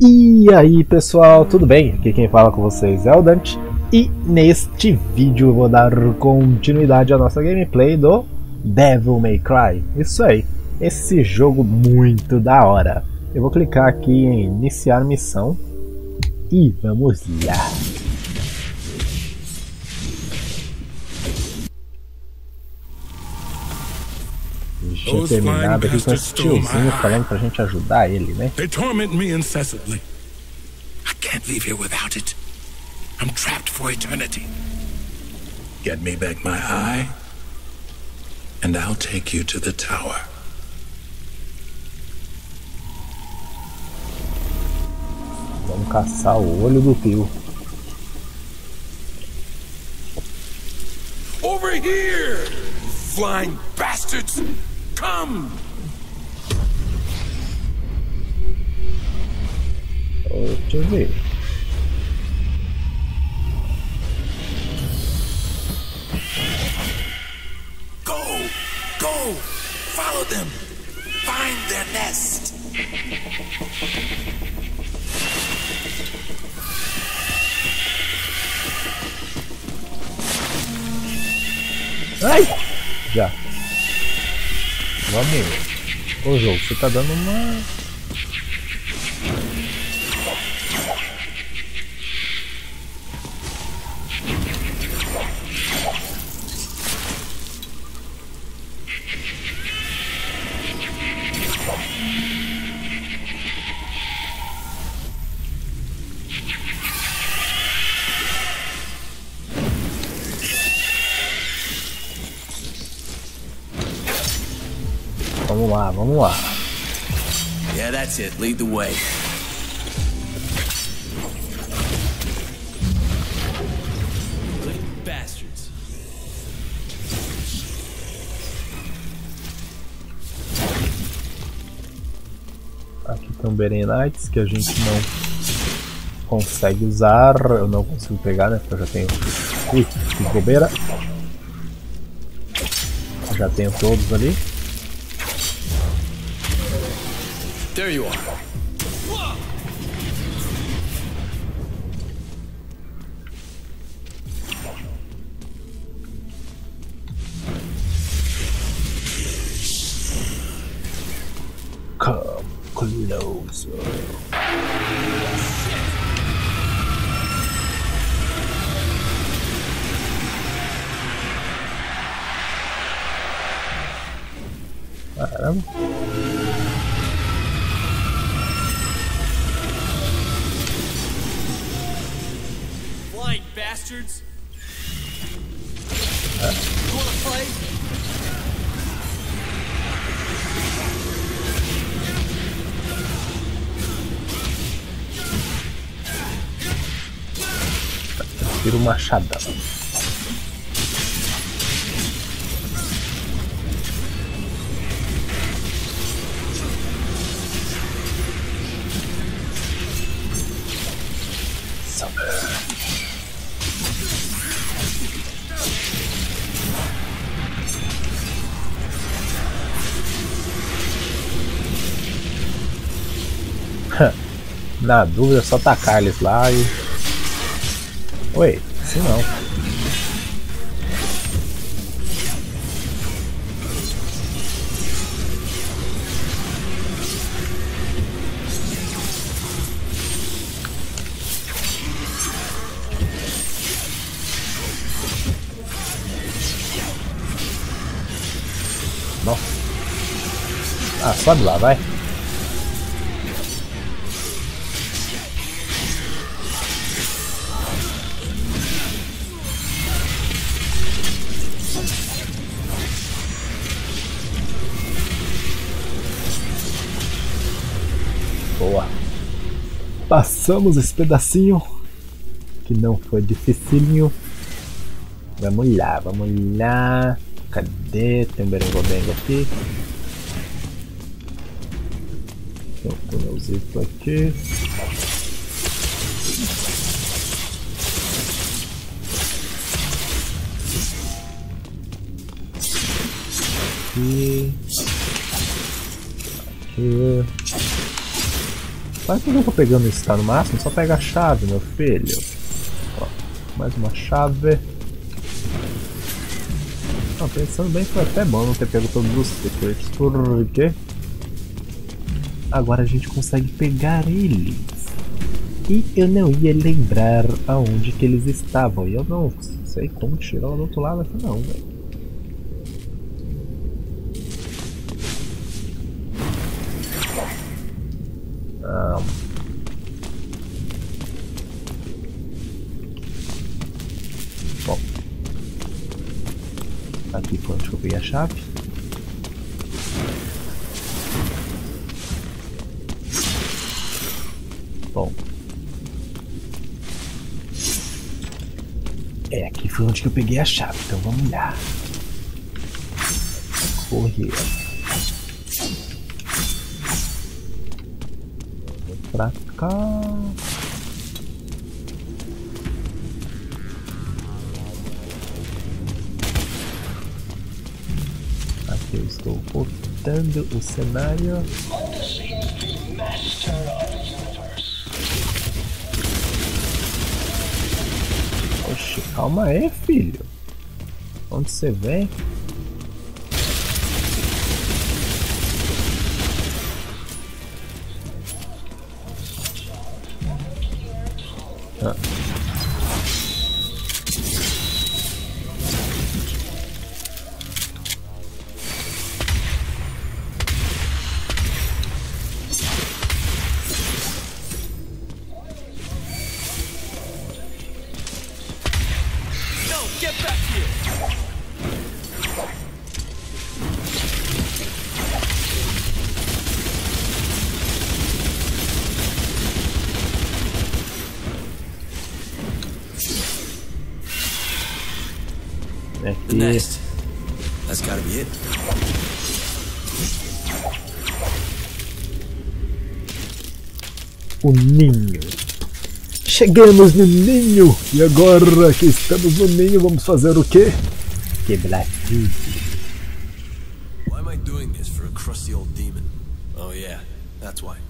E aí pessoal, tudo bem? Aqui quem fala com vocês é o Dante. E neste vídeo eu vou dar continuidade à nossa gameplay do Devil May Cry. Isso aí, esse jogo muito da hora. Eu vou clicar aqui em iniciar missão e vamos lá. Tinha terminado aqui com esse tiozinho falando pra gente ajudar ele, né? They torment me incessantly. I can't leave here without it. I'm trapped for eternity. Get me back my eye, and I'll take you to the tower. Vamos caçar o olho do tio. Over here, flying bastards! Come! Deixa eu ver. Go! Go! Follow them! Find their nest! Ai! Já. Vamos. Ô jogo, você tá dando uma... Vamos lá, vamos lá. Yeah, that's it. Lead the way. Bastards. Aqui tem um Beren Knights que a gente não consegue usar. Eu não consigo pegar, né? Porque eu já tenho... Ui, que bobeira. Já tenho todos ali. There you are. Come closer. Caramba. Bastards. You wanna play? Tira o machadão. Na dúvida é só tacar eles lá e... Oi, assim não. Não. Ah, sobe lá, vai. Boa. Passamos esse pedacinho que não foi dificílio. Vamos lá, vamos lá. Cadê? Tem um berengobengo aqui. Tem um túnelzito aqui. Aqui. Aqui. Quase que eu não tô pegando isso, tá? No máximo, só pega a chave, meu filho. Ó, mais uma chave. Não, pensando bem, foi até bom não ter pego todos os secrets, porque agora a gente consegue pegar eles. E eu não ia lembrar aonde que eles estavam. E eu não sei como tirar do outro lado aqui não, velho. Bom, aqui foi onde eu peguei a chave. Bom, aqui foi onde que eu peguei a chave, então vamos lá. Correr. Vamos pra cá. Aqui eu estou voltando o cenário. Oxe, calma aí, filho. Onde você vem? Ah. Get back here! The nest. That's gotta be it. O ninho. Chegamos no ninho! E agora que estamos no ninho, vamos fazer o quê? Quebrar tudo. Why am I doing this for a crusty old demon? Oh yeah, that's why.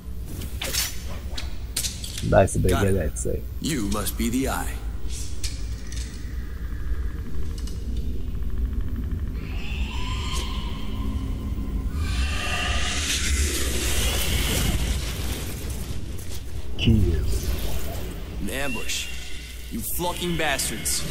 Dá esse breguelete aí. You must be the eye. Kill. An ambush. You flunking bastards.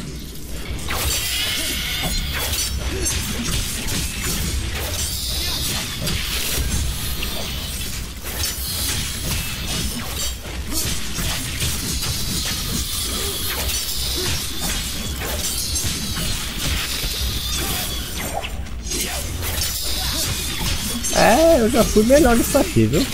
Eu já fui melhor nisso aqui, viu?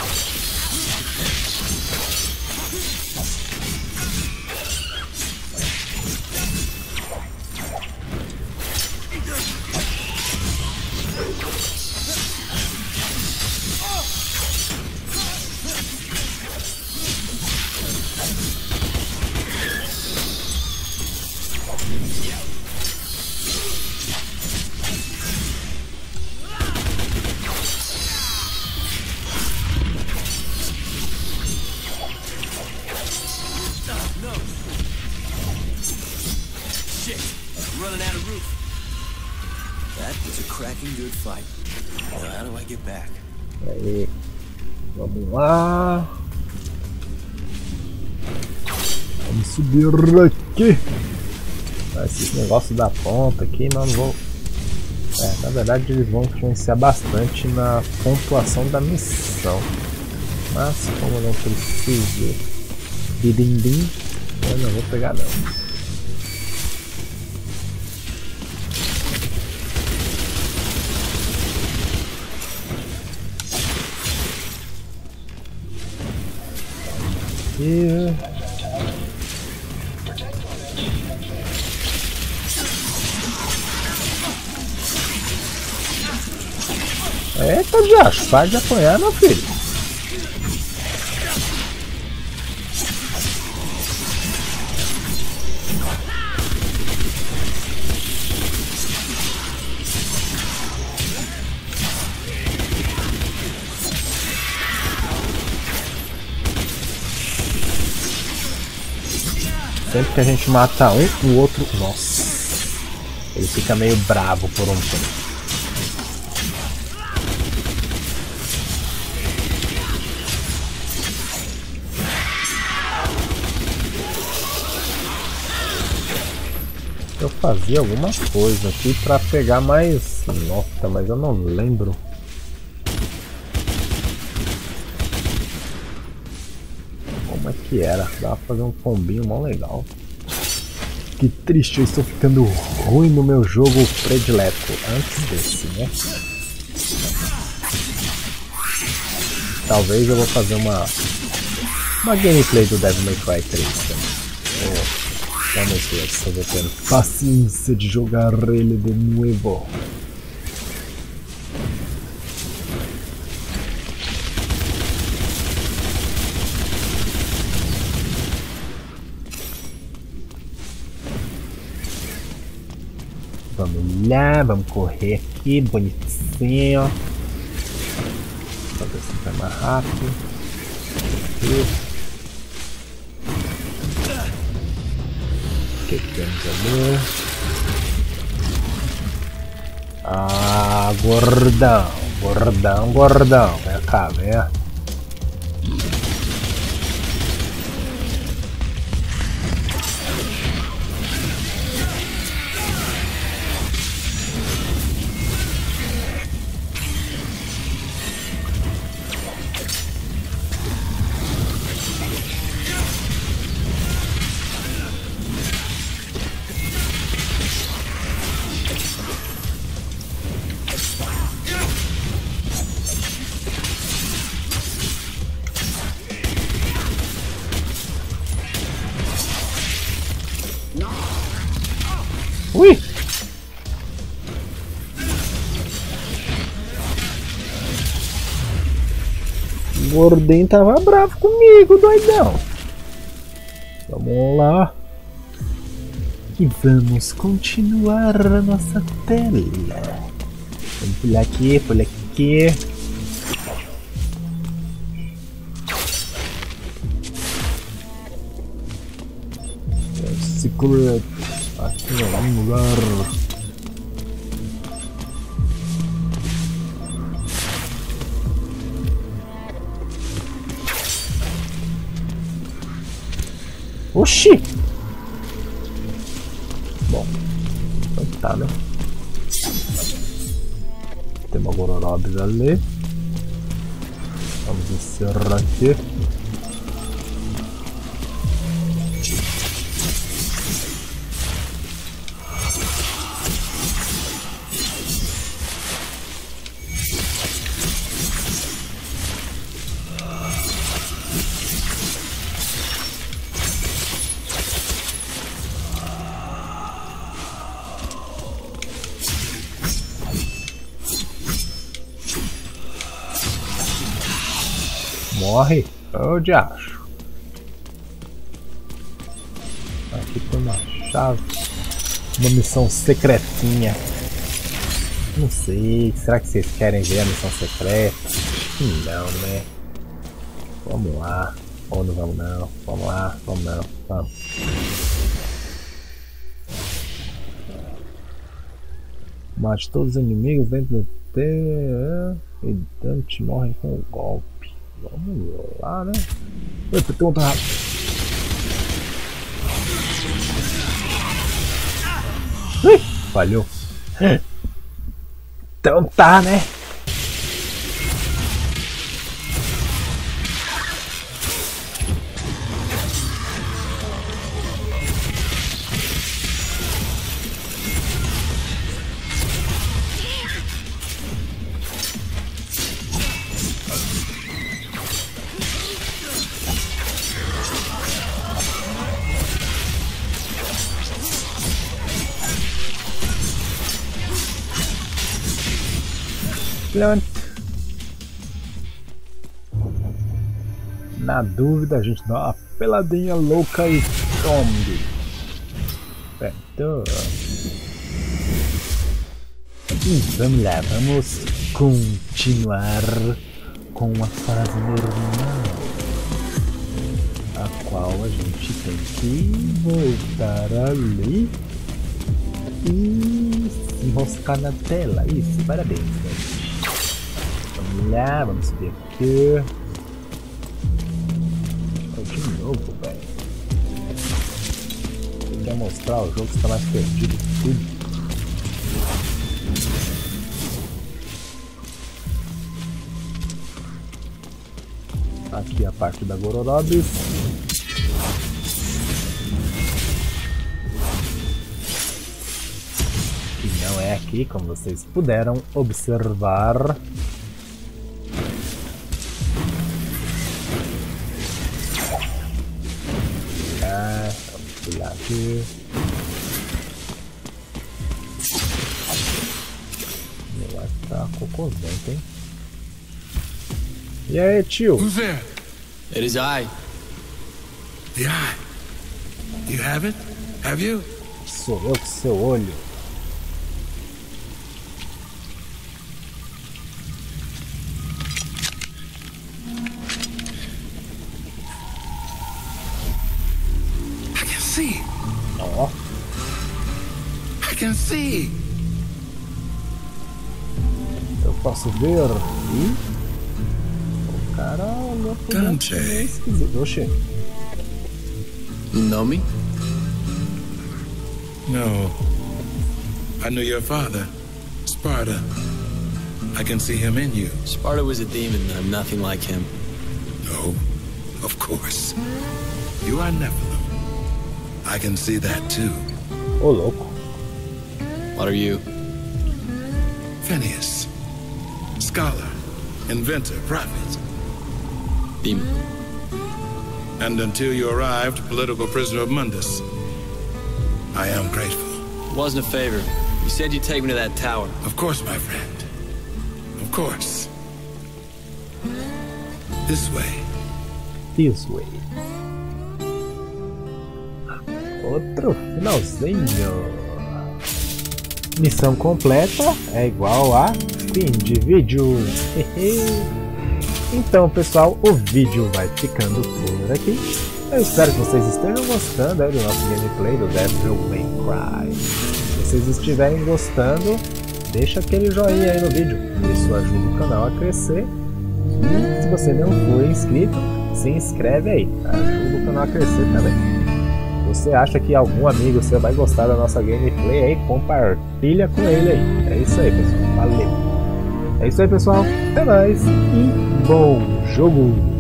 Running out of roof. That was a cracking good fight. Now how do I get back? Aí, vamos lá. Vamos subir aqui. Esses negócios da ponta aqui, mas não vou. Na verdade eles vão influenciar bastante na pontuação da missão. Mas como eu não preciso de din-din, eu não vou pegar não. Eita, já sai de apanhar, meu filho. Sempre que a gente mata um, o outro... Nossa! Ele fica meio bravo por um tempo. Eu fazia alguma coisa aqui pra pegar mais nota, mas eu não lembro. Como é que era? Dava pra fazer um combinho mó legal. Que triste, eu estou ficando ruim no meu jogo predileto. Antes desse, né? Talvez eu vou fazer uma gameplay do Devil May Cry 3 também. Vamos ver se eu vou ter paciência de jogar ele de novo. Vamos lá, vamos correr aqui, bonitinho. Pra ver se vai mais rápido. Aqui. O que temos ali? Ah, gordão, gordão, gordão. Vem cá, vem. Ui! O gordinho tava bravo comigo, doidão. Vamos lá. E vamos continuar a nossa tela. Vamos pular aqui, pular aqui. Secret. Aqui é um lugar. Oxi! Bom, então tá, né? Tem uma gororobes ali. Vamos encerrar aqui. Morre, eu já acho. Aqui tem uma chave. Uma missão secretinha. Não sei, será que vocês querem ver a missão secreta? Não, né? Vamos lá. Ou não vamos não. Vamos lá, vamos não. Vamos. Mate todos os inimigos dentro do T. E Dante morrem com o golpe. Vamos lá, né? Eita, tem outra rápido. Falhou. Então tá, né? Na dúvida a gente dá uma peladinha louca e zombie. Certo? E vamos lá, vamos continuar com a fase normal. A qual a gente tem que voltar ali e se enroscar na tela. Isso, parabéns, gente. Vamos lá, vamos subir aqui. De novo, velho. Tem que mostrar o jogo que está mais perdido que tudo. Aqui a parte da Gorodobis. E não é aqui, como vocês puderam observar. Vamos pular aqui. Eu acho que tá cocôzento, hein? E aí, tio? Who's there? It is I. The eye. Do you have it? Have you? Sou eu com seu olho. I can see. Ó, I can see. eu posso ver. E o cara olhou pro Dante. meio esquisito. Oxê. You know me? No. I knew your father, Sparta. I can see him in you. Sparta was a demon, and I'm nothing like him. No, of course. You are Nephilim. I can see that too. Ô, louco. What are you? Phineas. Scholar, inventor, prophet. Demon. And until you arrived, political prisoner of Mundus. I am grateful. It wasn't a favor. You said you'd take me to that tower. Of course, my friend. Of course. This way. This way. Outro finalzinho. Missão completa é igual a fim de vídeo. Então, pessoal, o vídeo vai ficando por aqui. Eu espero que vocês estejam gostando aí do nosso gameplay do Devil May Cry. Se vocês estiverem gostando, deixa aquele joinha aí no vídeo. Isso ajuda o canal a crescer. E se você não for inscrito, se inscreve aí. Ajuda o canal a crescer também. Se você acha que algum amigo seu vai gostar da nossa gameplay aí, compartilha com ele aí. É isso aí, pessoal. Valeu! É isso aí, pessoal. Até mais e bom jogo!